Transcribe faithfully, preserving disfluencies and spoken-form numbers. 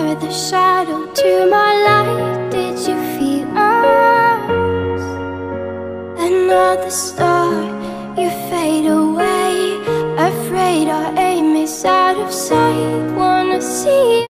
You're the shadow to my light. Did you feel us? Another star, you fade away. Afraid our aim is out of sight. Wanna see